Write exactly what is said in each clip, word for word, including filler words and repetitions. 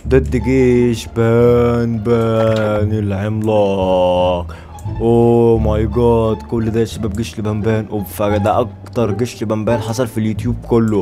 ضد جيش بان بان العملاق. اوه ماي جاد، كل ده يا شباب جيش لبنبان. اوف، ده اكتر جيش لبنبان حصل في اليوتيوب كله.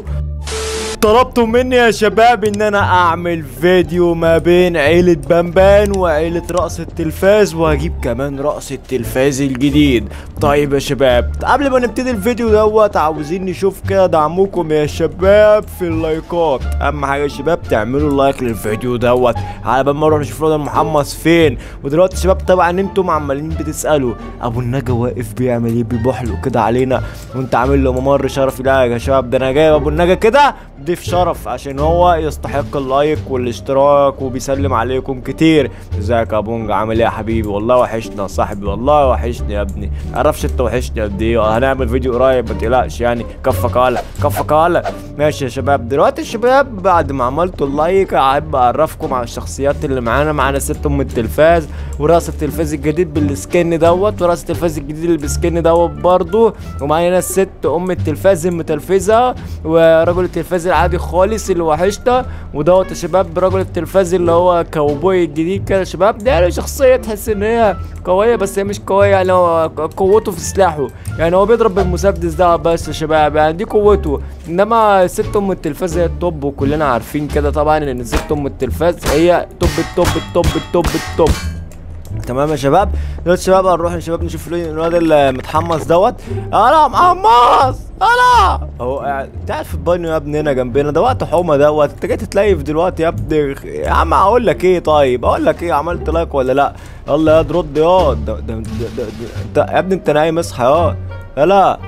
طلبتوا مني يا شباب ان انا اعمل فيديو ما بين عيلة بنبان وعيلة رأس التلفاز، وهجيب كمان رأس التلفاز الجديد. طيب يا شباب، قبل ما نبتدي الفيديو دوت عاوزين نشوف كده دعمكم يا شباب في اللايكات. اهم حاجة يا شباب تعملوا لايك للفيديو دوت على بال ما نروح نشوف الواد المحمص فين. ودلوقتي يا شباب طبعا انتم عمالين بتسألوا ابو النجا واقف بيعمل ايه، بيبحلق كده علينا وانت عامل له ممر شرفي. لا يا شباب، ده انا جايب ابو النجا كده ضيف شرف عشان هو يستحق اللايك والاشتراك وبيسلم عليكم كتير. ازيك يا بونج، عامل ايه يا حبيبي؟ والله وحشنا يا صاحبي، والله وحشني يا ابني. معرفش انت وحشني قد ايه. هنعمل فيديو قريب ما تقلقش يعني. كفك ولا كفك ولا. ماشي يا شباب، دلوقتي يا شباب بعد ما عملتوا اللايك احب اعرفكم على الشخصيات اللي معانا. معانا ست ام التلفاز وراس التلفاز الجديد بالسكن دوت، وراس التلفاز الجديد اللي بالسكن دوت برضه، ومعانا الست ام التلفاز المتلفزه، ورجل التلفاز العادي خالص اللي وحشنا، ودوت يا شباب رجل التلفاز اللي هو كاوبوي الجديد كده يا شباب. ده يعني شخصيه تحس ان هي قويه بس هي مش قويه، يعني هو قوته في سلاحه، يعني هو بيضرب بالمسدس ده بس يا شباب، يعني دي قوته. انما ست ام التلفاز هي التوب، وكلنا عارفين كده طبعا ان ست ام التلفاز هي توب التوب التوب التوب التوب. تمام يا شباب، دلوقتي شباب هنروح يا شباب نشوف الواد المتحمص دوت. انا محمص انا هو قاعد قاعد في البانيو يا ابني هنا جنبنا. ده وقت حومه دوت، انت جاي تتليف دلوقتي يا ابني. يا عم اقول لك ايه، طيب اقول لك ايه، عملت لايك ولا لا؟ يلا يا رد يا ده ده انت يا ابني، انت نايم اصحى يا يلا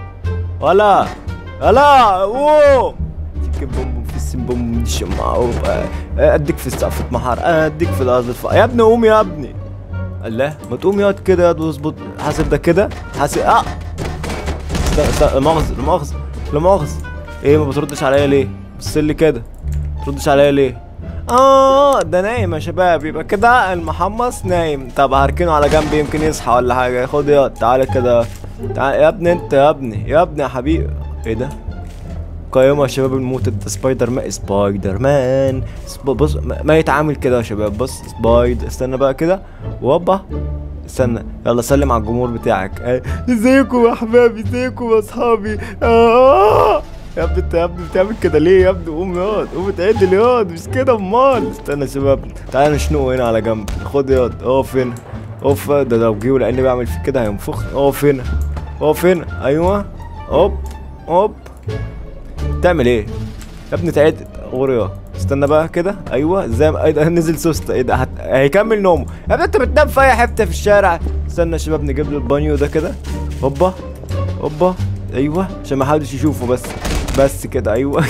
ولا يلا. اوه بوم في السم بوم شمع اديك في السقف اتمحر، اديك في الارض يا ابني. قوم يا ابني، الله ما تقوم ياض كده ياض واظبط. حاسب ده كده حاسب. اه لا مؤاخذة لا مؤاخذة لا مؤاخذة. ايه ما بتردش عليا ليه؟ بصلي كده ما بتردش عليا ليه؟ اه ده نايم يا شباب، يبقى كده المحمص نايم. طب هركنه على جنب يمكن يصحى ولا حاجة. خد ياض تعالى كده، تعالى يا ابني انت يا ابني يا ابني يا حبيبي. ايه ده؟ قيمة يا شباب الموت ده سبايدر مان سبايدر مان بص ما يتعامل كده يا شباب. بص سبايد، استنى بقى كده وابا استنى. يلا سلم على الجمهور بتاعك. ازيكم يا احبابي، ازيكم يا اصحابي. آه يا ابني انت يا ابني بتعمل كده ليه يا ابني؟ قوم ياض قوم اتعدل ياض، مش كده امال. استنى يا شباب تعالى نشنقه هنا على جنب. خد ياض اقف هنا اقف. ده لو جه لاني بعمل فيك كده هينفخ. اقف هنا اقف هنا. ايوه هوب هوب. تعمل ايه يا ابني؟ تعدل غوريا. استنى بقى كده. ايوه زي ما نزل سوسته. ايه ده؟ هت... هيكمل نومه يا ابني. انت بتنام في اي حته في الشارع. استنى يا شباب نجيب له البانيو ده كده. هوبا هوبا. ايوه عشان ما حدش يشوفه بس بس كده. ايوه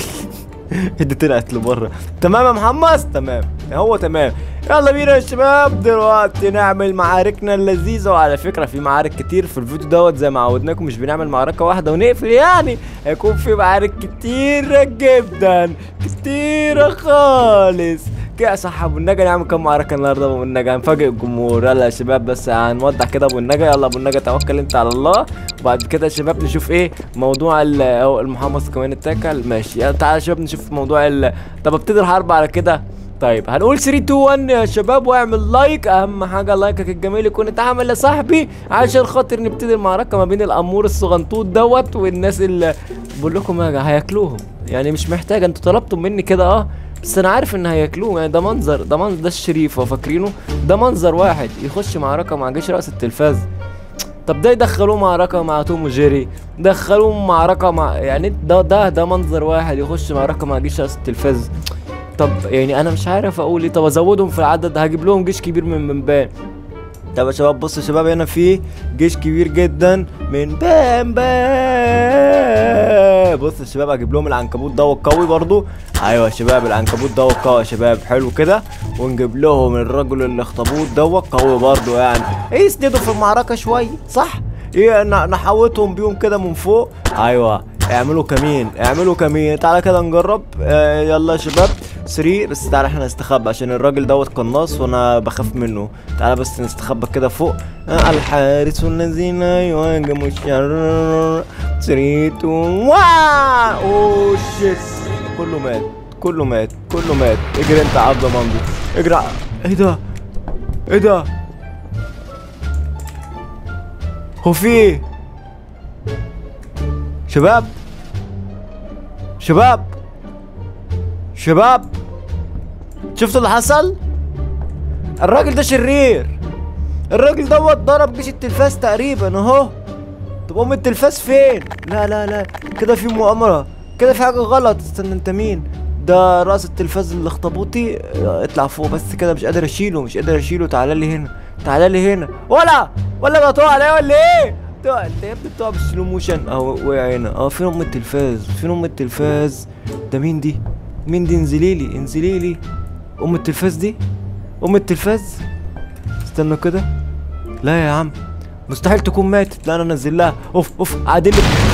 دي طلعت لبره. تمام يا محمص؟ تمام هو تمام. يلا بينا يا شباب دلوقتي نعمل معاركنا اللذيذه. وعلى فكره في معارك كتير في الفيديو دوت زي ما عودناكم، مش بنعمل معركه واحده ونقفل يعني، هيكون في معارك كتيره جدا كتيره خالص كده. صح ابو النجا نعمل كام معركه النهارده ابو النجا؟ هنفاجئ الجمهور. يلا يا شباب بس هنوضح كده ابو النجا. يلا ابو النجا توكل انت على الله. وبعد كده يا شباب نشوف ايه موضوع المحمص كمان اتاكل. ماشي يلا تعالى يا شباب نشوف موضوع ال طب ابتدي الحرب على كده. طيب هنقول ثلاثة اتنين واحد يا شباب واعمل لايك. اهم حاجه لايكك الجميل يكون اتعمل يا صاحبي عشان خاطر نبتدي المعركه ما بين الامور الصغنطوط دوت والناس اللي بقول لكم هياكلوهم. يعني مش محتاجه، انتوا طلبتوا مني كده اه بس انا عارف ان هياكلوهم. يعني ده منظر ده منظر ده الشريف فاكرينه. ده منظر واحد يخش معركه مع جيش رأس التلفاز. طب ده يدخلوه معركه مع توم وجيري، دخلوه معركه مع يعني ده ده ده منظر واحد يخش معركه مع جيش رأس التلفاز. طب يعني انا مش عارف اقول ايه. طب ازودهم في العدد، هجيب لهم جيش كبير من بنبان. طب يا شباب بصوا يا شباب هنا في جيش كبير جدا من بنبان. بصوا يا شباب هجيب لهم العنكبوت دوت قوي برضو. ايوه يا شباب العنكبوت دوت قوي يا شباب حلو كده. ونجيب لهم الرجل الاخطبوط دوت قوي برضو. يعني ايه يسندوا في المعركه شويه صح؟ ايه نحوطهم بيهم كده من فوق. ايوه اعملوا كمين اعملوا كمين. تعالى كده نجرب. آه يلا يا شباب ثلاثة. بس تعالى احنا نستخبى عشان الراجل دوت قناص وانا بخاف منه. تعالى بس نستخبى كده فوق. آه الحارس الذين يهاجموا الشر. ثلاثة اتنين واحد. اوه شيت كله مات كله مات كله مات. اجري انت يا عبد مندو اجري. ايه ده ايه ده؟ هو في ايه؟ شباب شباب شباب شفتوا اللي حصل؟ الراجل ده شرير. الراجل دوت ضرب جيش التلفاز تقريبا اهو. طب ام التلفاز فين؟ لا لا لا كده في مؤامرة، كده في حاجة غلط. استنى انت مين؟ ده رأس التلفاز الاخطبوطي. اطلع فوق بس كده، مش قادر اشيله مش قادر اشيله. تعالى لي هنا تعالى لي هنا. ولا ولا بتقع عليا ولا ايه؟ بتقع انت يا ابني، بتقع بالسلو موشن اهو. وقع هنا اه. فين ام التلفاز؟ فين ام التلفاز؟ ده مين دي؟ مين دي؟ انزلي لي انزلي لي. ام التلفاز دي ام التلفاز. استنى كده. لا يا عم مستحيل تكون ماتت. لا انا انزل لها. اوف اوف عادل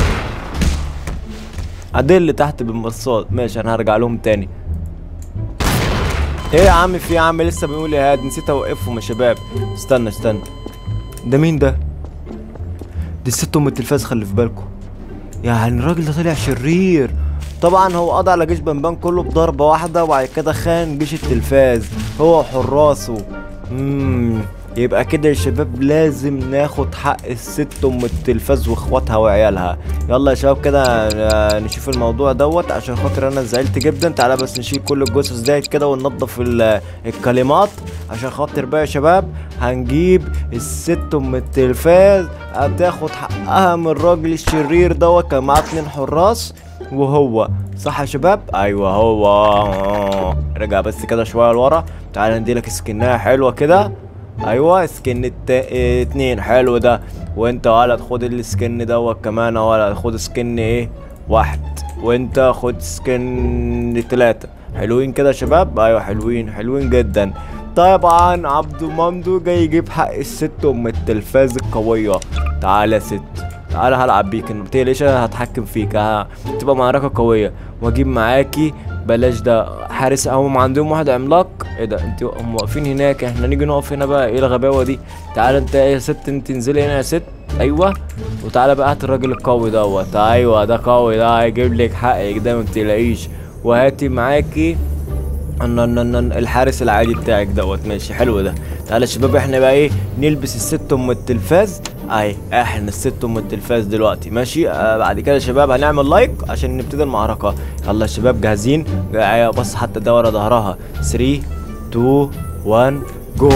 عادل تحت بالمرصاد. ماشي انا هرجع لهم تاني. ايه يا عم في يا عم لسه بنقول يا هاد؟ نسيت اوقفهم يا شباب. استنى استنى ده مين ده؟ دي الست ام التلفاز. خلي في بالكم يعني الراجل ده طلع شرير. طبعا هو قضى على جيش بنبان كله بضربه واحده، وبعد كده خان جيش التلفاز هو وحراسه. امم يبقى كده يا شباب لازم ناخد حق الست ام التلفاز واخواتها وعيالها. يلا يا شباب كده نشوف الموضوع دوت، عشان خاطر انا زعلت جدا. تعالى بس نشيل كل الجثث ديت كده وننضف الكلمات، عشان خاطر بقى يا شباب هنجيب الست ام التلفاز هتاخد حقها من الراجل الشرير دوت. كان معاه اتنين حراس وهو صح يا شباب؟ ايوه هو. رجع بس كده شويه لورا. تعالى نديلك سكنايه حلوه كده. ايوه سكن الت... اه اتنين حلو ده. وانت ولد خد السكن دوت كمان يا ولد. خد سكن ايه؟ واحد. وانت خد سكن تلاتة. حلوين كده يا شباب؟ ايوه حلوين حلوين جدا. طبعا عبدو مندو جاي يجيب حق الست ام التلفاز القويه. تعالى يا ست تعالى هلعب بيك. ما تقلقش هتحكم فيك. هتبقى معركه قويه. واجيب معاكي بلاش ده حارس. هم عندهم واحد عملاق. ايه ده؟ انت هم واقفين هناك احنا نيجي نقف هنا بقى؟ ايه الغباوه دي؟ تعالى انت يا ست انت انزلي هنا يا ست. ايوه وتعالى بقى هات الراجل القوي دوت. ايوه ده قوي ده هيجيب لك حقك ده ما تقلقيش. وهاتي معاكي الحارس العادي بتاعك دوت. ماشي حلو ده. تعالى يا شباب احنا بقى ايه نلبس الست ام التلفاز. اهي احنا الست ام التلفاز دلوقتي. ماشي آه بعد كده يا شباب هنعمل لايك عشان نبتدي المعركه. يلا يا شباب جاهزين؟ بص حتى ده ورا ظهرها. ثلاثة اتنين واحد جو.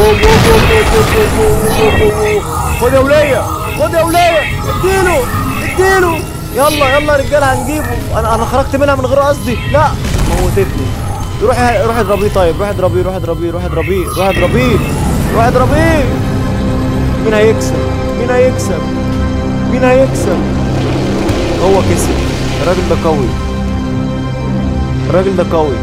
خد يا وليه خد يا وليه. اديله اديله. يلا يلا يا رجاله هنجيبه. انا انا خرجت منها من غير قصدي. لا موتتني. روحي روحي اضربيه. طيب روحي اضربيه روحي اضربيه روحي اضربيه روحي اضربيه روحي اضربيه. مين هيكسب؟ مين هيكسب؟ مين هيكسب؟ هو كسب. الراجل ده قوي. الراجل ده قوي.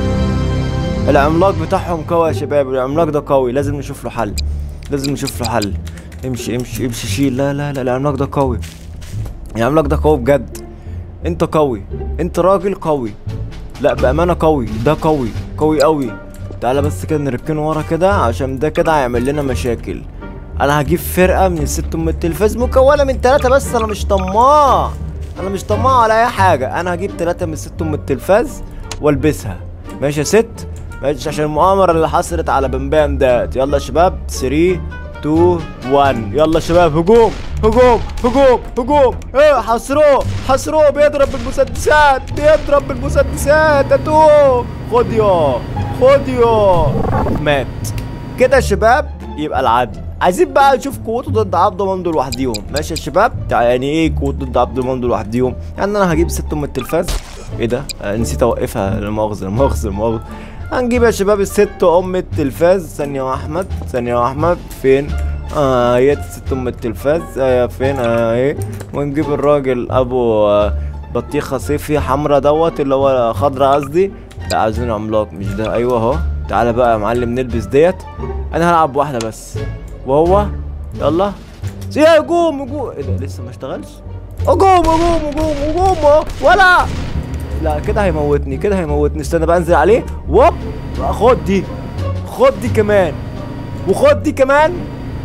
العملاق بتاعهم قوي يا شباب. العملاق ده قوي. لازم نشوف له حل. لازم نشوف له حل. امشي امشي امشي شيل. لا لا لا العملاق ده قوي. العملاق ده قوي بجد. انت قوي. انت راجل قوي. لا بأمانة قوي. ده قوي قوي قوي. تعالى بس كده نركنه ورا كده عشان ده كده هيعمل لنا مشاكل. انا هجيب فرقة من الست ام التلفاز مكونة من ثلاثة بس. انا مش طماع. انا مش طماع على اي حاجة. انا هجيب ثلاثة من الست ام التلفاز والبسها. ماشي يا ست؟ ماشي عشان المؤامرة اللي حصلت على بمبام دات. يلا يا شباب ثلاثة اتنين واحد. يلا يا شباب هجوم هجوم هجوم هجوم. ايه حصروه حصروه. بيضرب بالمسدسات بيضرب بالمسدسات. اتوه خد يا خد يا. مات كده يا شباب. يبقى العدل. عايزين بقى نشوف قوته ضد عبدو مندو لوحديهم. ماشي يا شباب؟ يعني ايه قوته ضد عبدو مندو لوحديهم؟ يعني انا هجيب ست ام التلفاز. ايه ده؟ آه نسيت اوقفها. لا مؤاخذة لا مؤاخذة لا مؤاخذة. هنجيب يا شباب الست ام التلفاز. ثانية يا احمد ثانية يا احمد. فين؟ اه هي ست ام التلفاز. ايه فين؟ اه ايه. ونجيب الراجل ابو آه بطيخة صيفي حمرا دوت اللي هو خضرا قصدي. لا عايزين عملاق مش ده. ايوه اهو. تعالى بقى يا معلم نلبس ديت. انا هلعب واحدة بس وهو. يلا يا هجوم هجوم. ايه ده لسه ما اشتغلش؟ هجوم هجوم هجوم هجوم ولا. لا كده هيموتني كده هيموتني. استنى بقى انزل عليه. وب خد دي خد دي كمان وخد دي كمان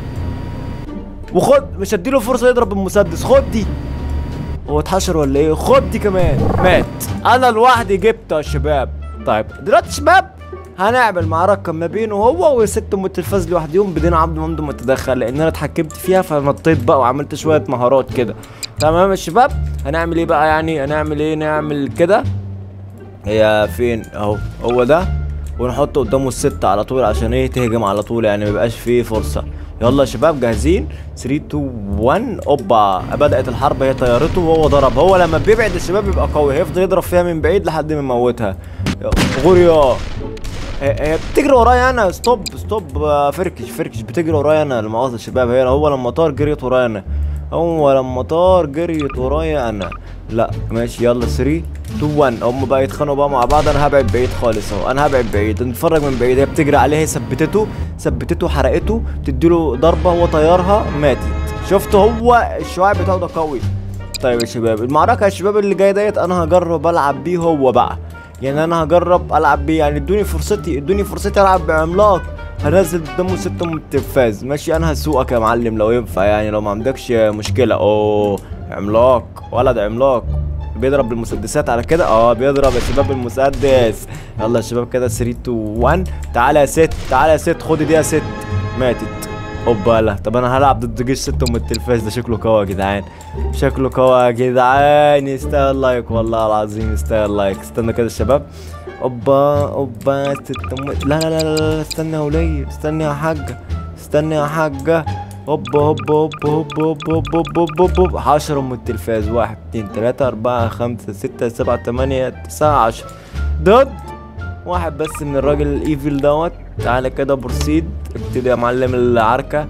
وخد. مش هديله فرصة يضرب بالمسدس. خد دي. هو اتحشر ولا ايه؟ خد دي كمان. مات. انا لوحدي جبته يا شباب. طيب دلوقتي شباب هنعمل معركة ما بينه هو وست ام التلفاز لوحدهم بدون عبد ممدوح متدخل، لان انا اتحكمت فيها فنطيت بقى وعملت شوية مهارات كده. تمام يا شباب، هنعمل ايه بقى يعني؟ هنعمل ايه؟ نعمل كده. هي فين؟ اهو هو ده، ونحط قدامه الست على طول عشان ايه؟ تهجم على طول يعني ميبقاش فيه فرصة. يلا يا شباب جاهزين؟ ثلاثة اتنين واحد اوبا، بدأت الحرب. هي طيارته وهو ضرب. هو لما بيبعد الشباب بيبقى قوي، هيفضل يضرب فيها من بعيد لحد ما يموتها. غوريا هي بتجري ورايا انا. ستوب ستوب، فركش فركش بتجري ورايا انا. المؤاخذة يا شباب، هي هو لما طار جريت ورايا انا. هو لما طار جريت ورايا انا. لا ماشي يلا ثلاثة اتنين واحد. هم بقى يتخانقوا بقى مع بعض. انا هبعد بعيد خالص اهو، انا هبعد بعيد. نتفرج من بعيد. هي بتجري عليه، هي ثبتته ثبتته حرقته، بتديله ضربه هو طيارها ماتت. شفت هو الشعاع بتاعه ده قوي. طيب يا شباب المعركه يا شباب اللي جايه ديت انا هجرب العب بيه هو بقى. يعني انا هجرب العب بيه، يعني ادوني فرصتي ادوني فرصتي العب بعملاق. هنزل قدامه ستة ام التلفاز. ماشي انا هسوقك يا معلم لو ينفع، يعني لو ما عندكش مشكله. اوه عملاق، ولد عملاق بيضرب بالمسدسات على كده. اه بيضرب يا شباب بالمسدس. يلا يا شباب كده ثلاثة اتنين واحد. تعالى يا ست، تعالى يا ست، خدي دي يا ست. ماتت. اوبا لا. طب انا هلعب ضد جيش ستة ام التلفاز. ده شكله قوي يا جدعان، شكله قوي يا جدعان. يستاهل لايك والله العظيم، يستاهل لايك. استنى كده يا شباب. اوبا اوبا ستة ام. لا لا لا لا استنى يا وليه، استنى يا حاجه، استنى يا حاجه. هوبا هوبا هوبا هوبا هوبا هوبا هوبا هوبا. عشرة ام التلفاز. واحد اتنين تلاتة أربعة خمسة ستة سبعة تمانية تسعة عشرة ضد واحد بس من الراجل الايفل دوت. تعالى كده بروسيد. ابتدي يا معلم العركة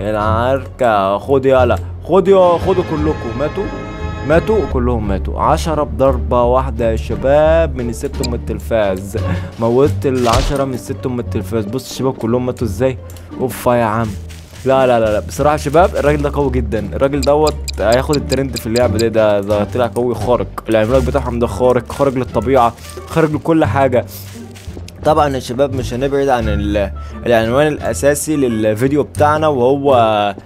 العركة. خد يالا، خد يا خدوا كلكم. ماتوا ماتوا كلهم ماتوا. عشرة بضربة واحدة يا شباب من الست ام التلفاز. موتت العشرة من الست ام التلفاز. بص الشباب كلهم ماتوا ازاي. اوفا يا عم. لا لا لا لا بصراحة يا شباب الراجل ده قوي جدا. الراجل دوت هياخد الترند في اللعبة دي. ده ده طلع قوي خارق. العملاق بتاعهم ده خارق، خارق للطبيعة، خارق لكل حاجة. طبعا يا شباب مش هنبعد عن العنوان الاساسي للفيديو بتاعنا، وهو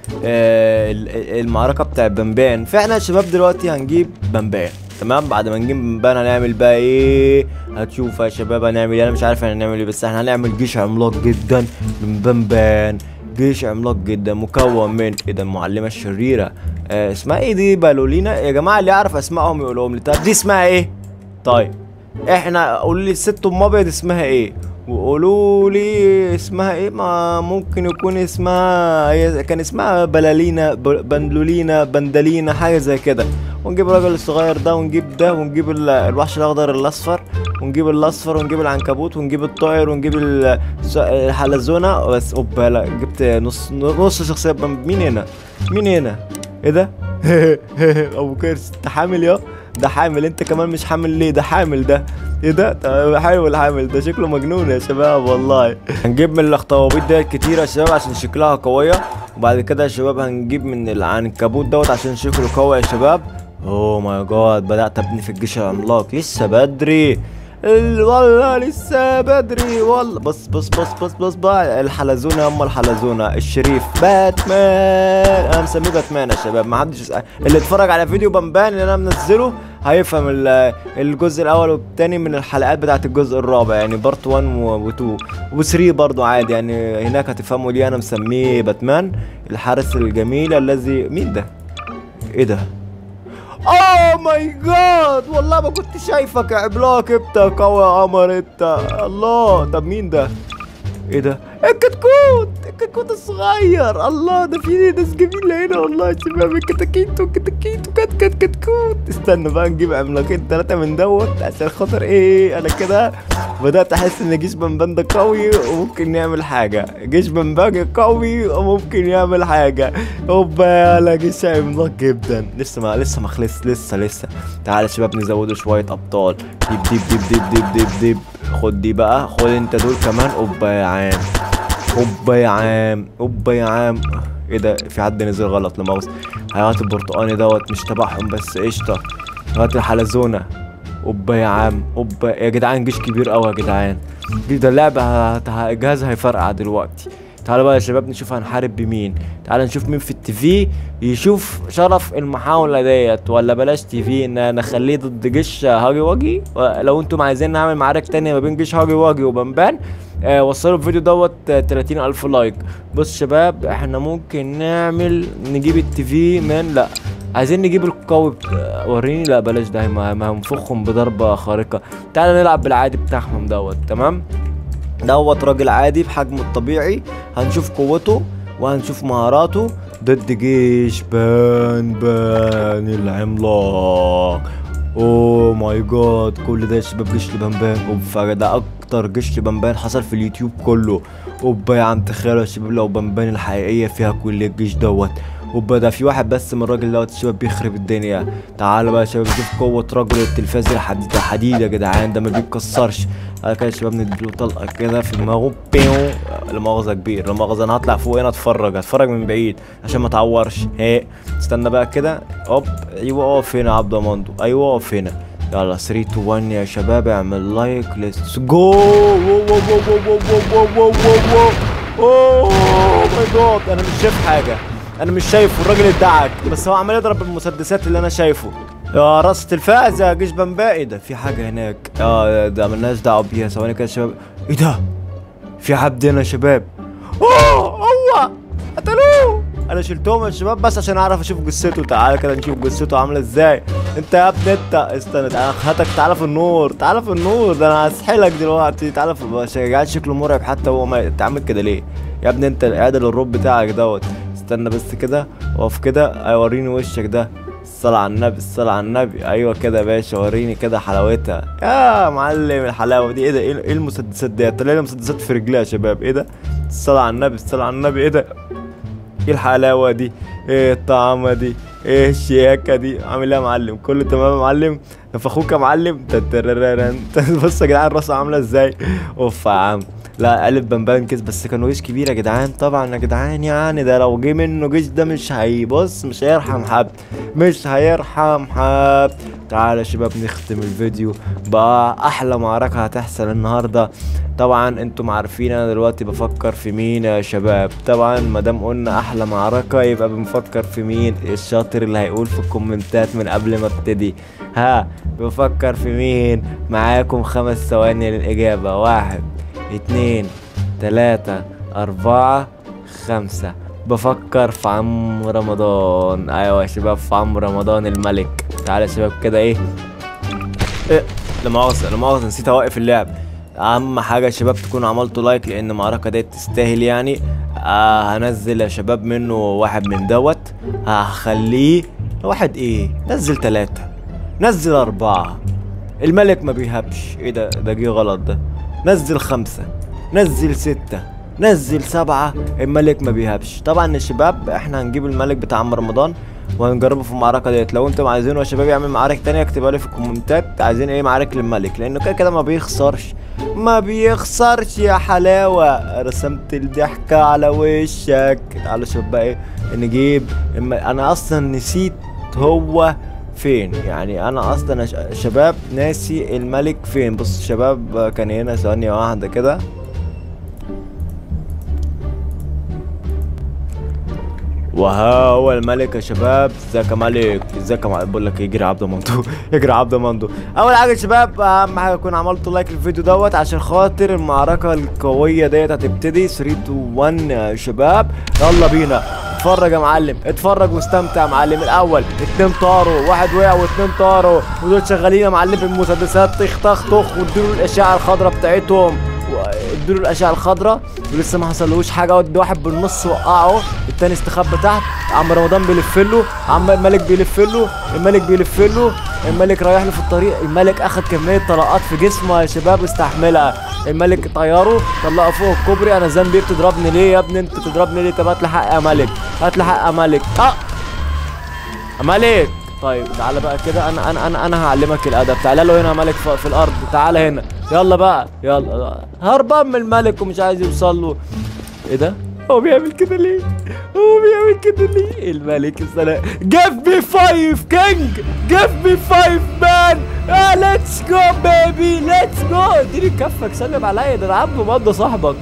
آه المعركة بتاع بنبان. فاحنا يا شباب دلوقتي هنجيب بنبان. تمام، بعد ما نجيب بنبان هنعمل بقى ايه؟ هتشوف يا شباب هنعمل ايه. انا مش عارف هنعمل ايه، بس احنا هنعمل جيش عملاق جدا من بنبان. جيش عملاق جدا مكون من ايه ده؟ المعلمة الشريرة. آه اسمها ايه دي؟ بالولينا يا جماعة، اللي يعرف اسمائهم يقولهم لي. طب دي اسمها ايه؟ طيب احنا قولوا لي الست ام ابيض اسمها ايه، وقولوا لي اسمها ايه. ما ممكن يكون اسمها، هي كان اسمها بلالينا بندلولينا بندلينا حاجه زي كده. ونجيب الراجل الصغير ده، ونجيب ده، ونجيب الوحش الاخضر الاصفر، ونجيب الاصفر، ونجيب العنكبوت، ونجيب الطائر، ونجيب الحلزونه. بس اوبا لا جبت نص نص شخصيه. مين هنا؟ مين هنا؟ ايه ده؟ ابو كرس انت حامل يا ده؟ حامل انت كمان؟ مش حامل ليه؟ ده حامل ده. ايه ده؟ طب حلو الحامل ده، شكله مجنون يا شباب والله. هنجيب من الاخطبوط ديت كتير يا شباب عشان شكلها قويه. وبعد كده يا شباب هنجيب من العنكبوت دوت عشان شكله قوي يا شباب. اوه ماي جاد، بدات ابني في الجيش العملاق. لسه بدري والله، لسه بدري والله. بص بص بص بص بص بقى الحلزونه. هم الحلزونه الشريف باتمان. انا مسميه باتمان يا شباب. ما حدش يسأل. اللي اتفرج على فيديو بنبان اللي انا منزله هيفهم الجزء الاول والثاني من الحلقات بتاعت الجزء الرابع، يعني بارت واحد و اتنين و تلاتة برضو عادي. يعني هناك هتفهموا ليه انا مسميه باتمان الحارس الجميل الذي. مين ده؟ ايه ده؟ اوه ماي جاد، والله ما كنت شايفك يا عملاق. انت قوي يا قمر انت. الله. طب مين ده؟ ايه ده؟ الكتكوت، الكتكوت الصغير. الله ده في ناس جميله هنا والله يا شباب. الكتاكيت والكتاكيت وكت كت كتكوت. استنى بقى نجيب عملاقين ثلاثه من دوت عشان خاطر ايه؟ انا كده بدات احس ان جيش بنبان ده قوي وممكن يعمل حاجه. جيش بنبان قوي وممكن يعمل حاجه. هوبا يلا جيش عملاق جدا. لسه ما لسه ما خلص. لسه لسه تعالى يا شباب نزوده شويه ابطال. ديب ديب ديب ديب ديب ديب ديب. خد دي بقى، خد انت دول كمان. اوبا يا عام، اوبا يا عام، اوبا يا عام. ايه ده؟ في حد نزل غلط لماوس. هات البرتقاني دوت مش تبعهم بس قشطه. هات الحلزونه. اوبا يا عم، اوبا يا جدعان. جيش كبير قوي يا جدعان. ده اللعبه الجهاز هيفرقع دلوقتي. تعالوا بقى يا شباب نشوف هنحارب بمين. تعالوا نشوف مين في التيفي يشوف شرف المحاولة ديت، ولا بلاش تيفي ان نخليه ضد جيش هاجي واجي. لو انتم عايزين نعمل معارك تانية ما بين جيش هاجي واجي وبنبان آه وصلوا الفيديو دوت تلاتين الف لايك. بص شباب احنا ممكن نعمل نجيب التيفي من لا عايزين نجيب القوي بت... وريني. لا بلاش ده، ما هنفخهم بضربة خارقة. تعالى نلعب بالعادي بتاعهم دوت. تمام، دوت راجل عادي بحجمه الطبيعي، هنشوف قوته وهنشوف مهاراته ضد جيش بان بان العملاق. اوه ماي جاد، كل ده يا شباب جيش لبنبان. اوبا ده اكتر جيش لبنبان حصل في اليوتيوب كله. اوبا يا عم تخيلوا يا شباب لو بنبان الحقيقية فيها كل الجيش دوت. اوبا ده في واحد بس من الراجل دوت الشباب بيخرب الدنيا. تعالوا بقى يا شباب نشوف قوة رجل التلفاز الحديد. ده حديد يا جدعان، ده ما بيتكسرش. بعد كده يا شباب نديله طلقة كده في دماغه بيو. لا مؤاخذة كبير، لا مؤاخذة انا هطلع فوق هنا اتفرج اتفرج من بعيد عشان ما تعورش. هي استنى بقى كده. اوب ايوه اقف هنا يا عبد مندو، ايوه اقف هنا. يلا تلاتة اتنين واحد يا شباب اعمل لايك ليتس جو. اوه ماي جاد انا مش شايف حاجة، انا مش شايفه. الراجل ادعك بس هو عمال يضرب بالمسدسات اللي انا شايفه. يا راس التلفاز يا جيش بنبائي. ده في حاجه هناك اه ده ملناش دعوه بيها. ثواني كده يا شباب. ايه ده؟ في حد هنا يا شباب. اوه هو قتلوه. انا شلتهم يا شباب بس عشان اعرف اشوف جثته. تعالى كده نشوف جثته عامله ازاي. انت يا ابني انت استنى، تعالى هاتك. تعالى في النور، تعالى في النور، ده انا هسحلك دلوقتي. تعالى في يا جدعان شكله مرعب حتى هو. ما تعمل كده ليه يا ابني؟ انت اعدل الروب بتاعك دوت. استنى بس كده، اقف كده. وريني وشك ده. الصلاة على النبي، الصلاة على النبي. ايوه كده يا باشا، وريني كده حلاوتها يا معلم. الحلاوه دي ايه ده؟ ايه المسدسات دي؟ طلع لي مسدسات في رجليها يا شباب. ايه ده؟ الصلاة على النبي، الصلاة على النبي. ايه ده؟ ايه الحلاوه دي؟ ايه الطعمه دي؟ ايه الشياكه دي؟ عامل ايه يا معلم؟ كله تمام يا معلم؟ نفخوك يا معلم. بص يا جدعان راسه عامله ازاي. اوف يا عم. لا قلب بنبان كيس بس كانوا جيش كبير يا جدعان. طبعا يا جدعان يعني ده لو جه منه جيش ده مش هيبص مش هيرحم حد، مش هيرحم حد. تعالى يا شباب نختم الفيديو بقى احلى معركة هتحصل النهاردة. طبعا انتم عارفين انا دلوقتي بفكر في مين يا شباب. طبعا مادام قلنا احلى معركة يبقى بنفكر في مين؟ الشاطر اللي هيقول في الكومنتات من قبل ما ابتدي. ها بفكر في مين؟ معاكم خمس ثواني للاجابة. واحد اتنين تلاتة اربعة خمسة. بفكر في عم رمضان. ايوه يا شباب في عم رمضان الملك. تعالى يا شباب كده. ايه ايه لا مؤاخذة لا مؤاخذة نسيت اوقف اللعب. اهم حاجة يا شباب تكونوا عملتوا لايك لان المعركة دي تستاهل يعني. آه هنزل يا شباب منه واحد من دوت. هخليه واحد ايه، نزل تلاتة، نزل اربعة. الملك ما بيهبش. ايه ده؟ ده جه غلط ده. نزل خمسة، نزل ستة، نزل سبعة. الملك ما بيهبش. طبعا يا شباب احنا هنجيب الملك بتاع عم رمضان وهنجربه في المعركة ديت. لو انتم عايزينه يا شباب يعمل معارك تانية اكتبها لي في الكومنتات. عايزين ايه معارك للملك لانه كده كده ما بيخسرش، ما بيخسرش يا حلاوة. رسمت الضحكة على وشك. تعالوا يا شباب بقى ايه نجيب. انا اصلا نسيت هو فين يعني. انا اصلا يا شباب ناسي الملك فين. بص شباب كان هنا ثانية واحدة كده. وها هو الملك يا شباب. ازيك يا ملك؟ ازيك يا ملك؟ بقول لك يجري عبد مندو. يجري عبد مندو. اول حاجه يا شباب اهم حاجه تكونوا عملتوا لايك للفيديو دوت عشان خاطر المعركه القويه ديت هتبتدي. تلاتة اتنين واحد يا شباب يلا بينا. اتفرج يا معلم، اتفرج واستمتع يا معلم. الاول اتنين طاروا، واحد وقع واتنين طاروا ودول شغالين يا معلم بالمسدسات. طخ طخ طخ وادوا الاشعه الخضراء بتاعتهم. ادوا له الاشعه الخضراء ولسه ما حصلوش حاجه. ودي واحد بالنص وقعه، التاني استخبى تحت. عم رمضان بيلف له، عم الملك بيلف له، الملك بيلف له، الملك رايح له في الطريق. الملك اخد كميه طلقات في جسمه يا شباب استحملها. الملك طياره طلقه فوق الكوبري. انا ذنبي بتضربني ليه يا ابني؟ انت بتضربني ليه؟ طب هات لي حق يا ملك، هات لي حق يا ملك. اه يا ملك. طيب تعالى بقى كده. انا انا انا انا هعلمك الادب. تعالى له هنا يا ملك في الارض. تعالى هنا يلا بقى يلا. هربان من الملك ومش عايز يوصل له. ايه ده؟ هو بيعمل كده ليه؟ هو بيعمل كده ليه؟ الملك السلام. جيف مي فايف كينج، جيف مي فايف مان. اه ليتس جو بيبي ليتس جو. اديني كفك سلم عليا. ده انا عبده مضى صاحبك.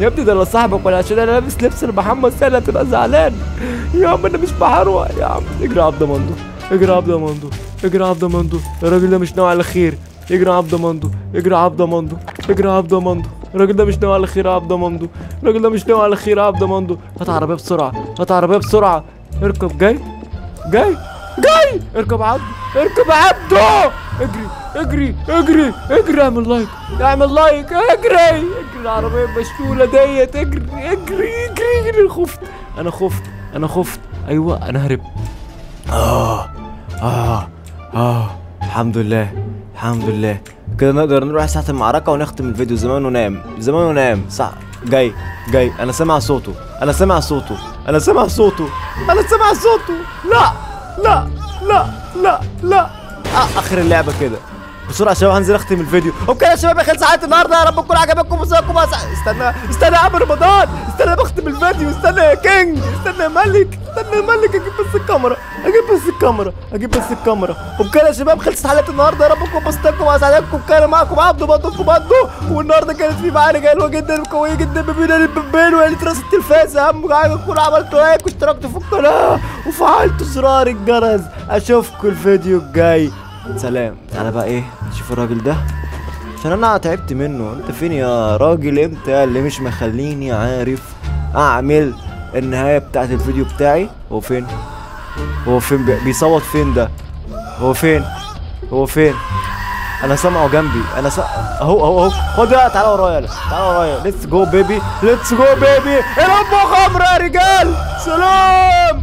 يا ابني ده انا صاحبك، ولا عشان انا لابس لبس محمد سالم هتبقى زعلان؟ يا عم انا مش بحروق يا عم. اجري يا عبد مندو، اجري يا عبد مندو، اجري يا عبد مندو، الراجل ده مش ناوي على خير. اجري يا عبد مندو، اجري يا عبد مندو، اجري يا عبد مندو، الراجل ده مش ناوي على خير يا عبد مندو، الراجل ده مش ناوي على خير يا عبد مندو. هات عربيه بسرعه، هات عربيه بسرعه. اركب. جاي جاي جاي. اركب عبده، اركب عبده. اجري اجري اجري اجري. اعمل لايك، اعمل لايك. اجري اجري العربيه المشلوله ديت. اجري اجري اجري اجري. خفت انا، خفت انا، خفت. ايوه انا هرب. اه اه اه الحمد لله، الحمد لله. كده نقدر نروح ساعة المعركة ونختم الفيديو. زمان ونام، زمان ونام. صح. جاي جاي. انا سامع صوته، انا سامع صوته، انا سامع صوته، انا سامع صوته. لا لا لا لا لا. آه اخر اللعبة كده. بسرعة يا شباب هنزل اختم الفيديو. اوكي يا شباب خلص حلقة النهارده، يا رب تكون عجبتكم وساكم. استنى استنى يا عم رمضان، استنى بختم الفيديو. استنى يا كينج، استنى يا ملك، استنى يا ملك. اجيب بس الكاميرا، اجيب بس الكاميرا، اجيب بس الكاميرا. وبكده يا شباب خلصت حلقة النهارده، يا رب تكون بسطتكم واسعدتكم. كان معاكم عبده بطلكم عبده، والنهارده كانت في معارك حلوة جدا وقوية جدا ما بين البمبين والتراس التلفاز. اهم حاجة تكونوا عملتوا لايك واشتركتوا في القناة وفعلتوا زرار الجرس. اشوفكم الفيديو الجاي. سلام. تعالى بقى ايه نشوف الراجل ده عشان انا تعبت منه. انت فين يا راجل؟ امتى اللي مش مخليني عارف اعمل النهاية بتاعت الفيديو بتاعي؟ هو فين؟ هو فين؟ بي- بيصوت فين ده؟ هو فين؟ هو فين؟ انا سامعه جنبي. انا سا... اهو اهو اهو. خد بقى. تعالى ورايا، يلا تعالى ورايا. ليتس جو بيبي، ليتس جو بيبي. الام خمرة يا رجال. سلام.